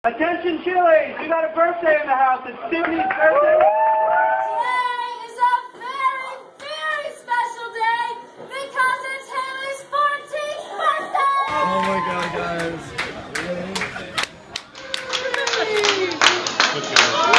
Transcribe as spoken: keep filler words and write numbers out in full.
Attention Chili's, we got a birthday in the house. It's Sydney's birthday. Today is a very, very special day because it's Haley's fourteenth birthday! Oh my god, guys.